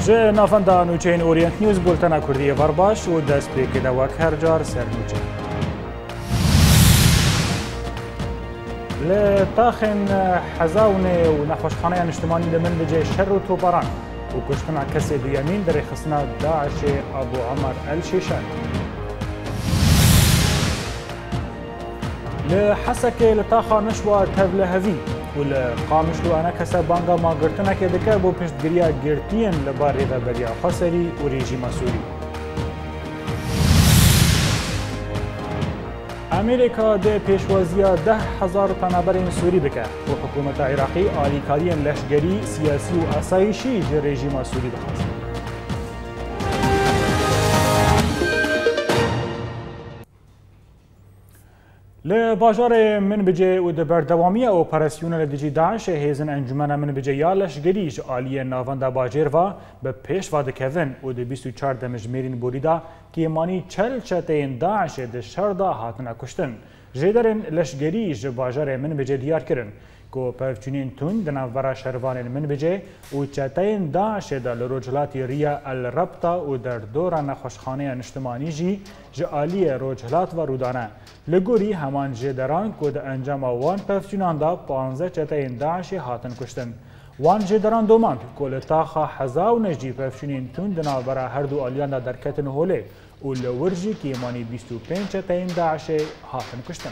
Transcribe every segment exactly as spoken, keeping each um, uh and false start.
جه نافندا نوچین اورینت نیوز بولتنا کردی ورباش و دست پیک دوک هر جار سر نوچین. لطاخن حزاونه و نخوشخانه اجتماعی لمن بجه شر و توبران و کشتنا کسی بیامین در خصنا داعش ابو عمر الشیشان. لحسك لطاخا نشوى تبل هذي والقامش لو انا كسب بانغا ما قرتنا كدكا بو بيشت غريا غيرتين لباري ذا بريا خسري وريجيم سوري. امريكا دي بيشوازيا ده هزار تنابرين سوري بكا وحكومة عراقي آليكاريين لشگري سياسي واسايشي جي ريجيم سوري بخاص. لباجار من بجه و دبر دوامی اپراسیون لدیجی داعش هیزن انجمن من بجه یالش گریج آلی ناوند باجر و به پیش واد کوین و د بیست و چهار دمجمیرین بوریدا که مانی چل چتین داعش د شردا هاتنا کشتن جدرن لشگریج باجار من بجه دیار کرن کو پرچونین تون دناورا شروان من بجه و چتین داعش د لروجلاتی ریا الربطه و در دوران خوشخانه اجتماعی جی جالی روجلات و رودانه لگوری همان جدران که در انجام وان پفچونان دا پانزده چتین داعش هاتن کشتن. وان جدران دوماند که لطاقه حزاو نجی پفچونین تون دناورا هر دو آلیان دا درکتن هوله و لورجی که مانی بیست و پنج چتین داعش هاتن کشتن.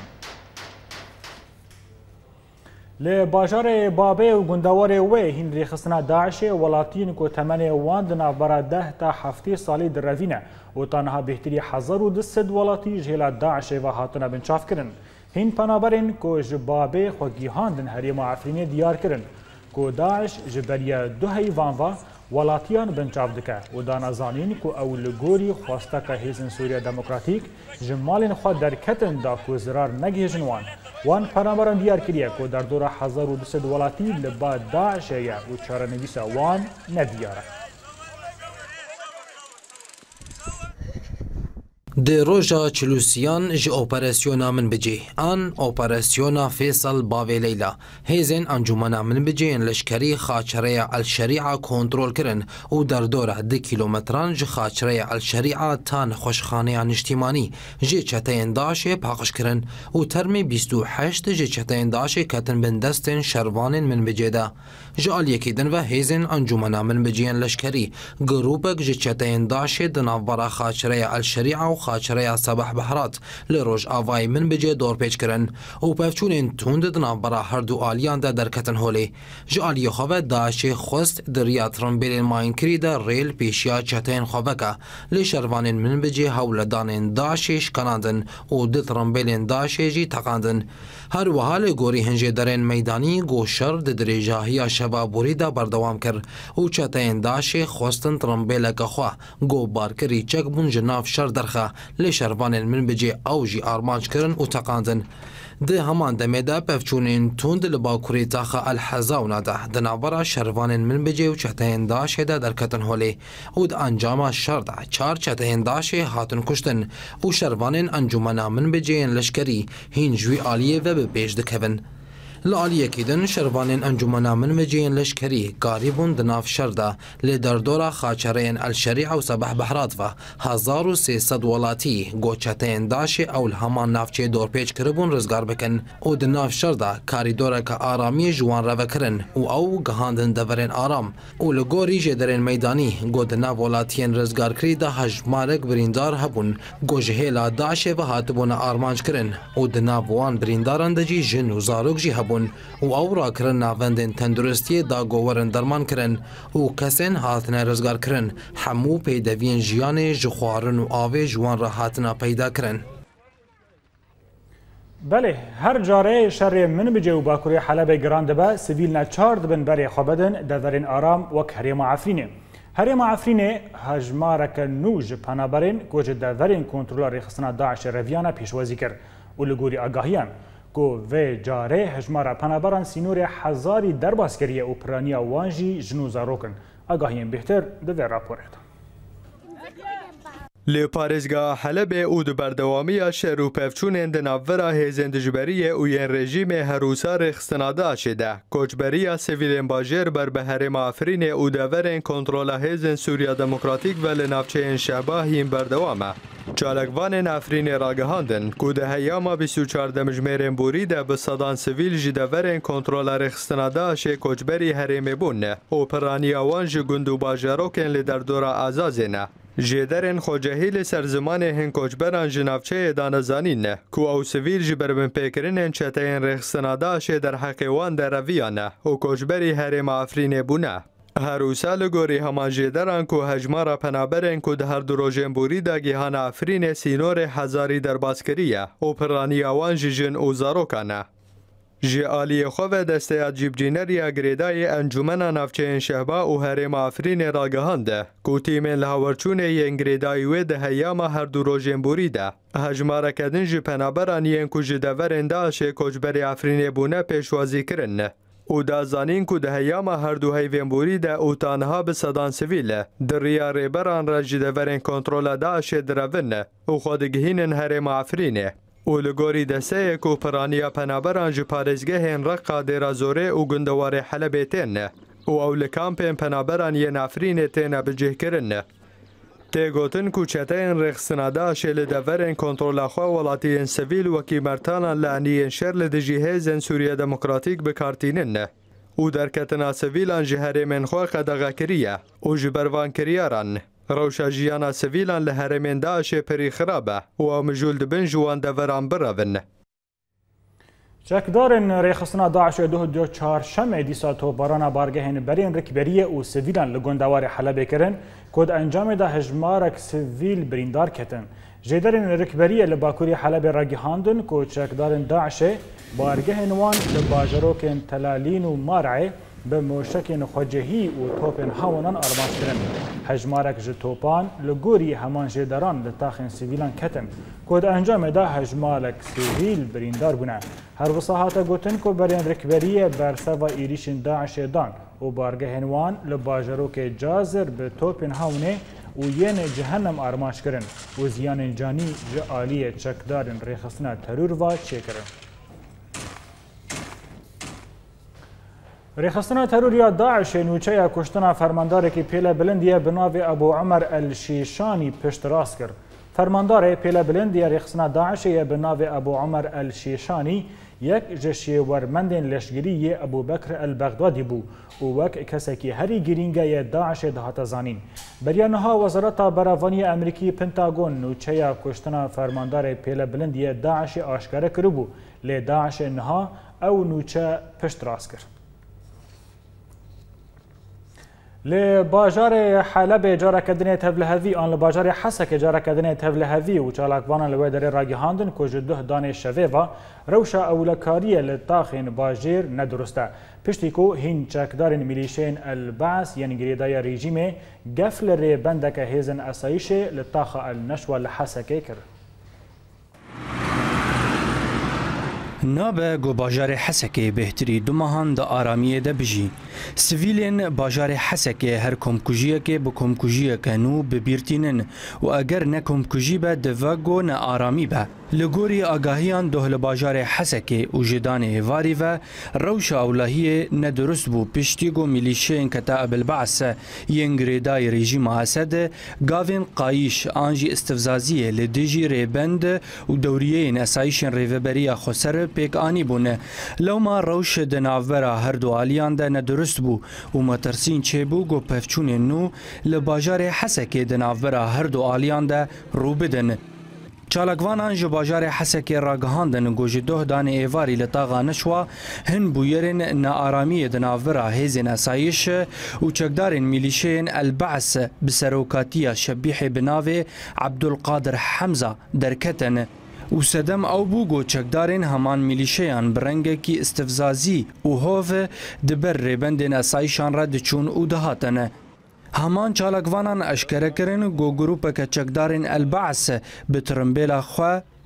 لباجار بابه و گندوار وی هندری خصنا داعش ولاتین که تمن وان دناورا ده تا هفته سالی در روینه و تنها بهتری هزار و دویست ولاتی جهلا داعش و هاتنا بنچاف کرن. هین پنابرین که جبابه خوگیهان دن هریم عفرینه دیار کرن که داعش جبریا دو هیوان و ولاتیان بنچاف دکه و دانازانین که اول گوری خواسته که هیزن سوریا دموکراتیک جمالین خود در کتن دا که زرار نگیجن وان. وان پنابران دیار کریه که در دور هزار و دویست ولاتی لبا داعش یا و چارنویس وان ندیاره. د روژا چلوسیان ج اپراسیونا من بجی آن اپراسیونا فیصل باوی لیلا هیزن انجمنا من بجی لشکری خاچره الشریعه کنترل کرن و در دوره ده کیلومتران ج خاچره الشریعه تان خوشخانه اجتماعی ج چتین داش پاکش کرن و ترمی بیست و هشت ج چتین داش کتن بن دستن شروان من بجی ده ج آلیکیدن و هیزن انجمنا من بجی لشکری گروپک ج چتین داش دناورا خاچره الشریعه و خاچره صباح بحرات لروج آوای من بجه دور پیچ کرن و پفچونین توند دناو برا هر دو آلیان دا درکتن هولی جو آلی خواه داعش خوست دریاتران بیلین ماین کری دا ریل پیشیا چتین خواه که لی شروانین من بجه هولدانین داعشش کناندن و دتران بیلین داعشی جی تقاندن هر وحال گوری هنجه درین میدانی گوشر د دریجاهی شبابوری دا بردوام کر و چتین داعش خوستن ترنبیل که خواه گو بارکری چک بون جناف شر درخه لی شروانین من بجه اوجی آرمانج کرن و تقاندن ده همان دمه ده پفچونین توند لباکوری تاخه الحزاونا ده دنابرا شروانین من بجه و چتین داشه ده درکتن هولی و ده انجام شر ده چار چتین داشه هاتن کشتن و شروانین انجمنا من بجه لشکری هین جوی آلیه و به پیش دکوین لعالیه کیدن شروانین انجمنا من بجین لشکری قاریبون دناف شرده لدر دورا خاچرین الشریع و صبح بحرات و هزار و سیصد ولاتی گوچتین داش اول همان نافچه دور پیچ کربون رزگار بکن و دناف شرده کاری دوره که آرامی جوان رو کرن و او گهاندن دورین آرام و لگوری جدرین میدانی گو دناف ولاتین رزگار کری ده هجمارک بریندار هبون گو جهیلا داش و هاتبون آرمانج کرن و دناف وان برینداران دجی جن و زاروک جی هبون و او را کرن ناوندن تندرستی دا گوورن درمان کرن و کسین هاتنه رزگار کرن همو پیدوین جیان جخوارن و آوی جوان را هاتنه پیدا کرن. بله هر جاره شر من بجه و باکوری حلب گراند با سویل نچارد بن بری خوابدن دورین آرام وک هریم عفرینه. هریم عفرینه هجمارک نوج پنابرین گوج دورین کنترول خصنا داعش رویانه پیشوازی کرد و لگوری آگاهیان کو و جاره هجمارا پنابران سینور هزاری درباسکری اوپرانیا وانجی جنوزا روکن آگاهیم بهتر دوی راپورت. لی پارێزگا حەلەبێ û di berdewamiya şer û pevçûnên di navbera hêzên dijberiyê û yên rejîmê herûsa rêxistina Daişê de koçberiya sivîlên bajêr ber bi herêma Efrînê û deverên kontrola hêzên Sûriya Demokratîk ve li navçeyên Şehba hîn berdewam e. Çalekvanên Efrînê ragihandin ku di heyama bîst û çar demijmêrên borî de bi sedan sivîl ji deverên kontrola rêxistina Daişê koçberî herêmê bûn û piraniya wan ji gund û bajarokên li derdora Azazê ne. Jêderên xwecehî li ser zimanê hin koçberan ji navçeyê de nezanîn ne ku ew sivîl ji ber binpêkirinên çeteyên rêxistina Daişê derheqê wan dereviya ne û koçberî herêma Efrînê bûne. Herûsa li gorî heman jêderan ku hejmara penaberên ku di her du rojên borî de gîhana Efrînê sînorê hezarî derbas kiriye û piraniya wan ji jin û zarokan e. Ji aliyê xwe ve desteya cîbcîneriya girêdayê Encûmena Navçeyên Şehba û herêma Efrînê ragihand ku tîmên li hawerçûnê yên girêdayî wê di heyama her du rojên borî de hejmareke din ji penaberan yên ku ji deverên Daişê koçberê Efrînê bûne pêşwazî kirin û dazanîn ku di heyama her du heyvên borî de û tanha bi sedan sivîl di rêya rêberan re ji deverên kontrola Daişê direvin û xwe digihînin herêma Efrînê. û li gorî desteyê ku piraniya penaberan ji parêzgehên Reqa Dêrazorê û gundewarê Helebê tên û ew li kampên penaberan yên Efrînê têne bicihkirin. Tê gotin ku çeteyên rêxistina Daişê li deverên kontrola xwe welatiyên sivîl wekî mertanan li eniyên şer li dijî hêzên Sûriya Demokratîk bikartînin û derketina sivîlan ji herêmên xwe qedexe kiriye û ji bervankiriyaran rewşa jiyana sivîlan li herêmên Daişê pirî xirab e û ew mijûl dibin ji wan deveran birevin. Çekdarên rêxistina Daişê duh du çarşemê dîsa topbarana bargehên berên rikberiyê û sivîlan li gundewarê Helebê kirin ku di encamê de hejmarek sivîl birîndar ketin. Jêderên rikberiyê li bakurî Helebê ragihandin ku çekdarên Daişê bargehên wan li bajarokên Telalîn û Mar'ê bi moşekên xwecehî û topên hewanan armanc kirin. Hejmarek ji topan li gorî heman jêderan li taxên sivîlan ketin ku di encamê de hejmarek sivîl birîndar bûne. Her wisa hate gotin ku berên rikberiyê berseva êrişên Daişê dan û bargehên wan li bajarokê Cazir bi topên hewnê û yên cehennem armanc kirin û ziyanên canî ji aliyê çekdarên rêxistina terûr ve çêkirin. Rêxistina terûriya Daişê nûçeya kuştina fermandarekî pêle bilind ye bi navê Ebu Umer el-Şîşanî pişt rast kir. Fermandarê pêle bilind ya rêxistina Daişê ye bi navê Ebu Umer el-Şîşanî yek ji şêwermendên leşgeriyê Ebu Bekr el-Bexdadî bû û wek kesekî herî girîng ye Daişê dihate zanîn. Beriya niha Wezareta Beravaniya Amerîkî Pentagon nûçeya kuştina fermandarê pêle bilind ye Daişê aşkare kiribû lê Daişê niha ew nûçe pişt rast kir. Li bajarê Helebê careke dinê tevlihevî an li bajarê Hesekê careke dinê tevlihevî û çalakvanan li wê derê ragihandin ku ji duh danê şevê ve rewşa ewlekariyê li taxên bajêr nedurist e. Piştî ku hîn çekdarên milîşeyên El-Ba's yên girêdaya rejîmê gef li rêbendeke hêzên esayîşê li taxa El-Neşwa li Hesekê kir. Nabe go bajarê Hesekê bêhtirî du mehan di aramiyê de bijî. Sivîlên bajarê Hesekê her komkujiyekê bi komkujiyeke nû bibîrtînin û eger ne komkujî be dive go ne aramî be. Li gorî agahiyan doh li bajarê Hesekê û ji danê êvarî ve rewşa ewlehiyê nedurist bû piştî ku milîşeyên Ketâib el-Ba's yên girêdayê rejîma Esedê gavên qayîş an jî istivzaziyê li dijî rêbend û dewriyeyên esayîşên rêveberiya Xweser pêk anî bûne. Lewma rewş di navbera her du aliyan de nedurist bû û metirsîn çêbû ku pevçûnên nû li bajarê Hesekê di navbera her du aliyan de rûbidin. Çalakvanan ji bajarê Hesekê ragihandin ku ji duh danê êvarî li taxa Neşwa hin bûyerên nearamiyê di navbera hêzên esayîş û çekdarên milîşeyên El-Ba's bi serokatiya şebîhê bi navê Abdulqadir Hemza derketin. û sedem ew bû ku çekdarên heman milîşeyan bi rengekî istivzazî û hov di ber rêbendên esayîşan re diçûn û dihatin. Heman çalakvanan eşkere kirin ku grûpeke çekdarên El-Ba's bi tirimbêla xwe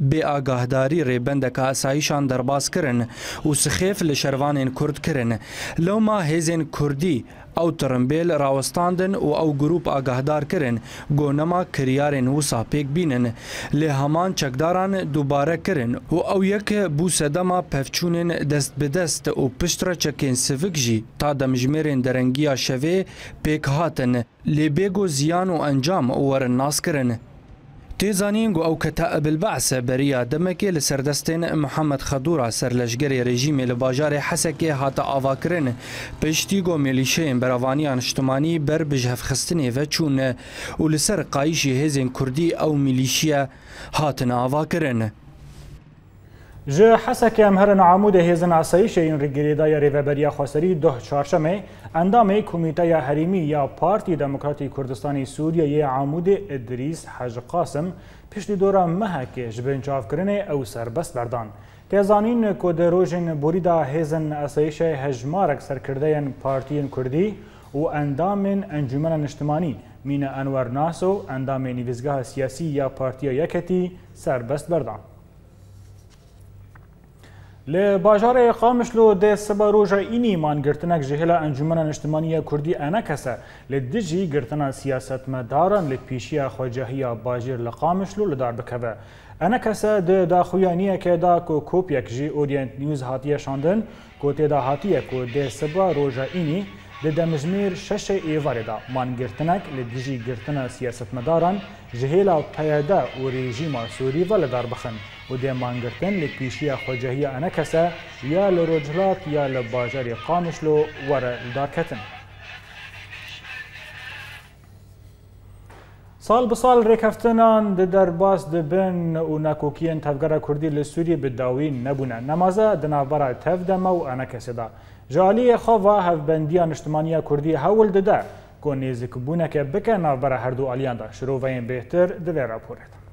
بێ ئاگاهداری ڕێبەندەکە ئاساییشان دەرباز کردن و سخێف لە شەروانên کورد کردن لەوما هێزên کوردی ئەو ترمبێل ڕاوەستاندن و ئەو گروپ ئاگاهدار کردن گۆنەما کریارên wisa pêk bînin lê heman çekdaran dubare kirin û ew yek bû sedema pevçûnên dest bi dest û piştre çekên sivik jî ta demjimêrên derengiya şevê pêk hatin lê bêgo ziyan û encam werin nas kirin. تێزانین گو ئەو کەتە ئەبلبعسە بەریە دەمەکێ لە سەردەستێن محەممەد خەدوورا سەرلەشگەری ڕێژیمێ لە باژارێ حەسەکێ هاتە ئاواکردن پشتی گۆ مێلیشەیەن بەراوانیان نیشتمانی بەر بژهەفخستنێ ڤە چوونە و لەسەر قایشی هێزên کوردی ئەو میلیشیە هاتنە ئاواکردن. ji Hesekê em herin amûdê hêzin asayîşê yên rêgirêdaya Rêveberiya Xweserî doh çarşemê endamê Komîteya Herêmî ya Partî Demokratîk Kurdistanê Sûriyeyê Amûdê İdrîs Hacı Qasim piştî dora mehekê ji bin çavkirinê ew serbest berdan. Têzanîn ku di rojên borîda hêzin asayîşê hejmarek serkirdeyên Partiyên Kurdî û endamên Encûmena Niştimanî Mîne Enwer Naso endamê nivîzgeha siyasî ya Partiya Yeketî serbest berdan. Li bajarê Qamişlo dê siba roja înî mangirtinek ji hêla Encûmena Niştimaniya Kurdî enek e li dijî girtina siyasetmedaran li pîşiya xwecahiya bajêr li Qamişlo li dar bikeve. Enek e di daxuyaniyekê da ku kopyek jî Orient News hatiye şandin ku têda hatiye ku dê siba roja înî di demijmêr şeşê êvarê da mangirtinek li dijî girtina siyasetmedaran ji hêla peyede û rejîma Sûrî ve li dar bixin. û dê mangirtin li pîşiya xwecahiya enekese ya li Rojhilat ya li bajarê Qamişlo were li darketin. Sal bi sal rêkeftinan di derbas dibin û nekokiyên tevgera Kurdî li Sûriyê bi dawî nebûne. Nemaze di navbera tevdeme û enekesê da. Ji aliyê xwe hevbendiya niştimaniya Kurdî hewl dide ku nêzîkbûneke bike navbera her du aliyan da. Şiroveyên bêhtir di vê raporê de.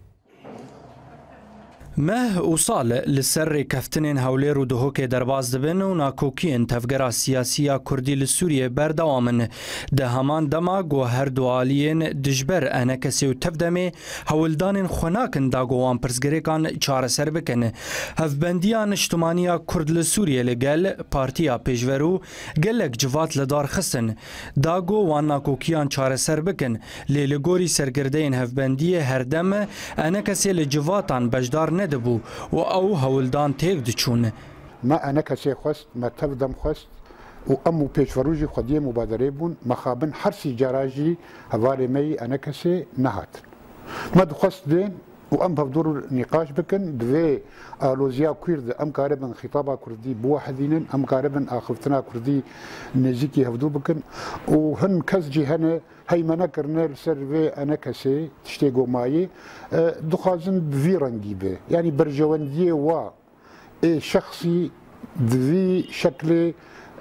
مه û sal li ser rêkeftinên hewlêr û dihokê derbas dibin û nakokiyên tevgera siyasî ya Kurdî li Sûriyê berdewam in. Di heman dema got her du aliyên dijber enekesê û tevdemê hewildanên xwe nakin da got wan pirsgirêkan çareser bikin. Hevbendiya Niştimaniya Kurd li Sûriyê li gel Partiya Pêşver û gelek civat li dar xistin. Da got wan nakokiyan çareser bikin lê li gorî sergirdeyên hevbendiyê herdem enekesê li civatan bejdar ne dibû û ew hewildan têk diçûn. Me enekesê xwest, me tevdem xwest û em û pêşverû jî xwediyê mübaderê bûn, mexabin her sî cara jî hevalê me yî enekesê nehatin. Me dixwest dên û em hevdûr nîqaş bikin, di vê aloziya Kurd em karibin xîtaba Kurdî biwehedînin, em karibin axiftina Kurdî nêzîkî hevdû bikin û hin kes jî hene heymene kirine li ser vê enekesê tiştê gomayê dixwazin bi vî rengî be. Yani berjewendiyê wa ê şexsî di vî şeklê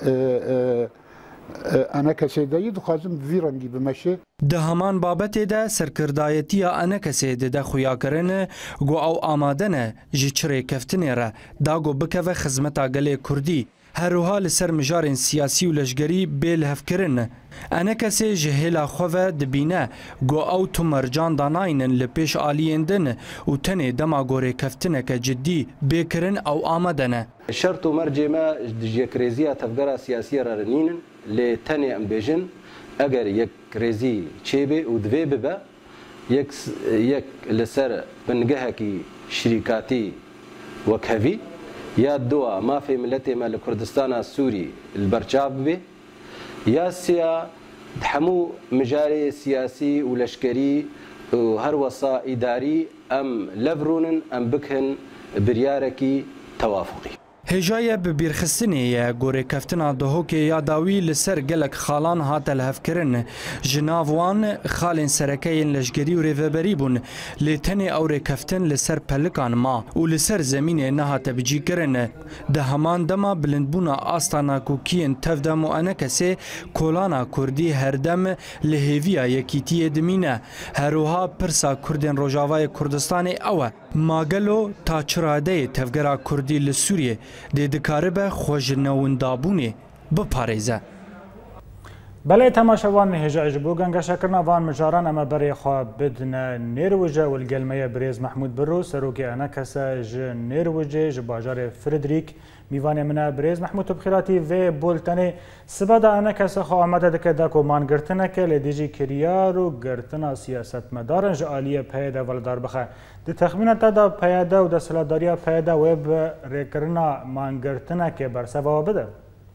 enekesê de yî dixwazin bi vî rengî bimeşe. Di heman babetê de serkirdayetiya enekesê dide xuyakirin got ew amade ne ji çi rêkeftinê re da got bikeve xizmeta gelê Kurdî. Herûha li ser mijarên siyasî û leşgerî bê lihevkirin. Enekesê ji hêla xwe ve dibîne got ew tu mercan da nayînin li pêş aliyên din û tenê dema gorêkeftineke ciddî bêkirin ew amade ne. Şert û mercê me ji yekrêziya tevgera siyasî re renînin lê tenê em bêjin eger yekrêzî çêbê û divê bibe yek yek li ser bingehekî şîrîkatî wek hevî ya dua mafê milletê me li Kurdistana Sûrî li berçav bibe ya siya hemû mijarê siyasî û leşkerî û her wesa îdarî em levrûnin em bikin biryarekî tewafuqî. Hêjayê bi bîrxistinê ye gorêkeftina dihokê ya dawî li ser gelek xalan hate lihevkirin. Ji nav wan xalên serekeyên leşgerî û rêveberî bûn lê tenê ew rêkeftin li ser pelikan ma û li ser zemînê nehate bicîkirin. Di heman dema bilindbûna asta nakokiyên tevdem û enekesê kolana Kurdî herdem li hêviya yekîtiyê dimîne. Herûha pirsa Kurdên Rojavayê Kurdistanê ew e. Magelo ta çi radeyê tevgera Kurdî li Sûriyê dê dikaribe xwe ji newindabûnê biparêze. بله تماشاوان هجا اجبو گنگا شکرنا وان مجاران اما بری خواه بدنا نیروژه والگلمه بریز محمود برو سروکی انا کسا ج نیروژه ج باجار فردریک میوان منا بریز محمود بخیراتی و بولتنه سبادا انا کسا خواه آمده دکه داکو مان گرتنه که لدیجی کریارو گرتنا سیاست مدارن ج آلیه پیدا ولدار بخه ده تخمینه تا دا پیدا و دا سلاداریا پیدا و ریکرنا مان گرتنه که برسوا بده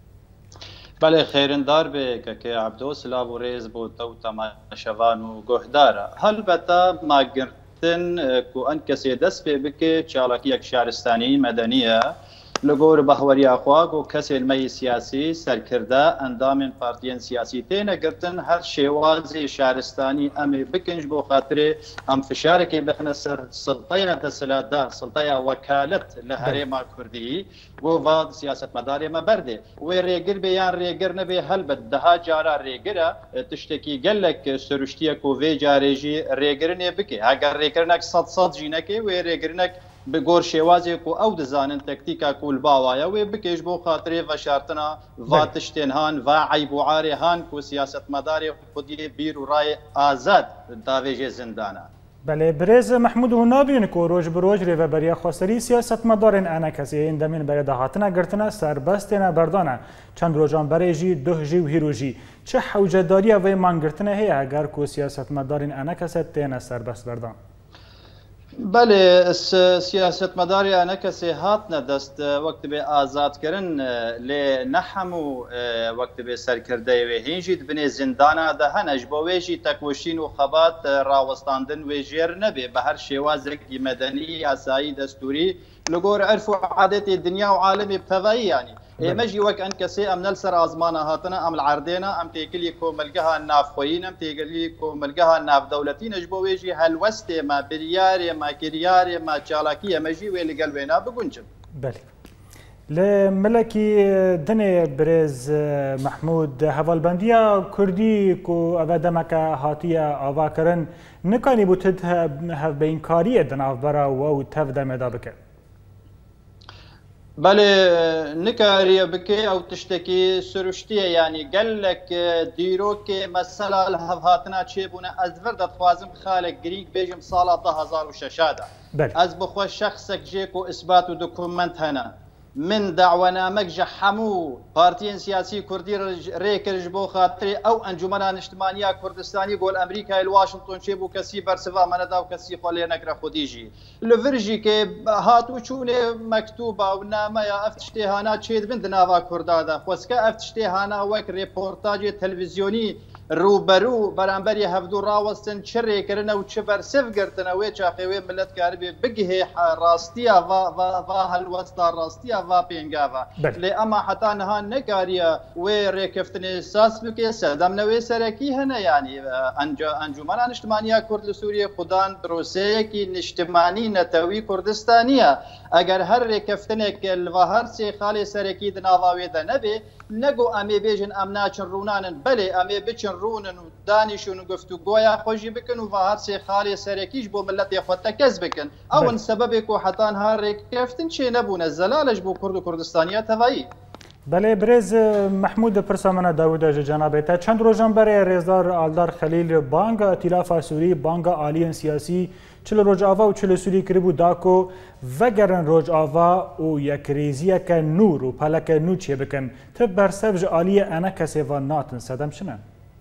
بله خیرندار به که عبدو سلاب و ریز بود تو تماشاوان و گهداره البته ما گرتن کو ان کسی دست به بکه چالاکی یک شهرستانی مدنیه لگور بهوری اخواق و کسی علمی سیاسی سرکرده اندام پارتیان سیاسی تینه گرتن هر شوازی شهرستانی امی بکنج بو خاطر ام فشاره که بخنه سر سلطه تسلادار سلطه وکالت لحریم کردی و واد سیاست مداری ما برده و ریگر بیان ریگر نبی هل بد ده جارا ریگره تشتکی گلک سرشتیه کو وی جارجی ریگر نه بکه اگر ریگر نک صد صد جینکه و ریگر نک بگور شوازی کو او دزانن تکتیکا کول باوایا و بکیش بو خاطر و شرطنا و تشتنهان و عیب و عارهان کو سیاست مداری خودی بیر و رای آزاد داویج زندانه بله برز محمود هنابین کو روز بروز ری و بریا خسری سیاست مدارن انا کسی این دمین برای دهاتنا گرتنا سربستنا بردانه چند روزان بریجی ده جی و هیروجی چه حوجداری و مان گرتنا هی اگر کو سیاست مدارن انا کسی تینا سربست بردان بله سیاست مداری انا کسی هات ندست وقت به آزاد کردن ل نحمو وقت به سرکرده و هنجید بنی زندانه ده هنج بویجی تکوشین و خبات راوستاندن و جیر نبی به هر شوازک مدنی اسایی دستوری لگور عرف و عادت دنیا و عالم بتوایی یعنی مجي وك ان كسي ام نلسر ازمانه هاتنا ام العردينا ام تيكلي كو ملقاها الناف خوين ام تيكلي كو ملقاها الناف دولتين اجبو ويجي هالوست ما برياري ما كرياري ما تشالاكيه مجي ويلي قلبينا بقنجم بله لملكي دني برز محمود هفالبنديا كردي كو افادمك هاتيه افاكرن نكاني بوتد هف بين كاريه دناف برا و تفدا مدابك بله نکاری بکی او تشتکی سرشتیه یعنی گلک دیرو که مثلا الهاتنا چه بونه از وردت خوازم خالق گرینگ بیجم سال ده هزار و ششاده از بخوا شخصك جيكو اثبات و دوكومنت هنا من دعوانامك جحمو بارتين سياسي كردي ريكرج بو خاطري او انجمنان اجتماعيه كردستاني قول امريكا الواشنطن شيبو كسي برسفا مندا وكسي خولي نكره خديجي لفرجي كي هاتو چونه مكتوبه ونامه يا افتشتهانا تشيد بند نافا كردادا خوسكا افتشتهانا وك ريبورتاج تلفزيوني روبرو برانبري هفدو راوستن چري کرنا و چبر سف گرتنا و چاخوي ملت كاربي بگه راستيا وا وا وا هالوستا راستيا وا بينگاوا لي اما حتى نها نگاريا و ريكفتن اساس بكي سدم نوي سركي هنا يعني انجمن اجتماعيه كرد سوريا خدان بروسيه كي اجتماعي نتوي كردستانيه اگر هر ريكفتن كل وهر سي خالي سركي دناواوي ده نبي نگو امي بيجن امنا چن رونان بله امي بچن رونن و دانشون و گفتگویا خوشی بکن و هر سه خالی سرکیش بو ملت خود تکز بکن اون سبب کو حتی هر رکفتن چه نبونه زلالش بو کرد و کردستانیا توایی بله برز محمود پرسامنا داوود جنابه چند روزان برای رزدار آلدار خلیل بانگ ائتلاف سوری بانگ عالی سیاسی چل روز آوا و چل سوری کربو داکو وگرن روز آوا و یک ریزیه که نور و پلک نو چه بکن تب برسفج عالی انا کسی و ناتن صدم شنه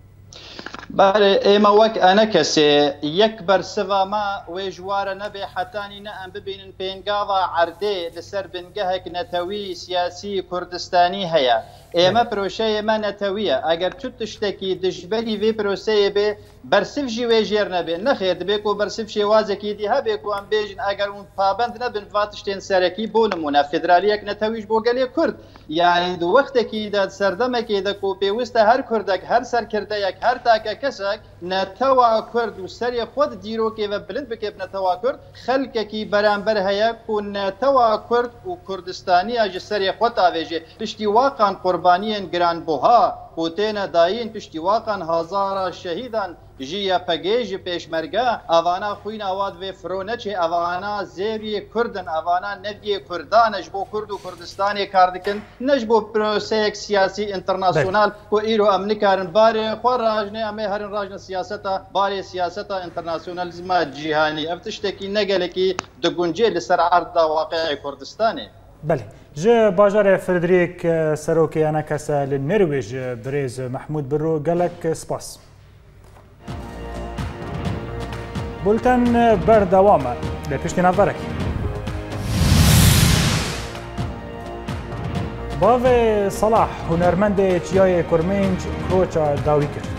بله ایما وک انا کسی یک برسوا ما و جوار نبی حتانی نه ام ببینن پینگاوا عرده لسر بنگهک نتوی سیاسی کردستانی هیا ایما پروشه ما نتویه اگر تو تشتکی دجبری وی پروشه به برسف جی و جیر نبی نخیر دبیکو برسف شوازکی دی هبیکو ام بیجن اگر اون پابند نبن فاتشتین سرکی بونمونه فدرالیک نتویش بوگلی کرد یعنی دو وقتکی داد سردمکی دکو پیوست هر کردک هر سرکرده یک هر تاک کسک نتوا کرد و سری خود دیرو که و بلند بکیب نتوا کرد خلق کی برانبر هیا کو نتوا کرد و کردستانی اج سری خود آویجه پشتی واقعا قربانیان گران بوها کوتین داین پشتی واقعا هزار شهیدان جی پگیج پیشمرگا اوانا خوین آواد و فرونچه اوانا زیری کردن اوانا ندی کردان نجبو کرد و کردستان کاردکن نجبو پروسه سیاسی انترناسیونال و ایرو امنی کارن بار خوار راجنه امی هرن راجنه سیاستا بار سیاستا انترناسیونالیزم جهانی افتشتکی نگلکی دگونجه لسر عرض واقع کردستانه. بله جه باجار فردریک سروکی انا کسا لنرویج بریز محمود برو گلک سپاس. بولتن بردوامه لپشت نظرك باو صلاح هنرمند چیای کرمنج کروچا داوی کرد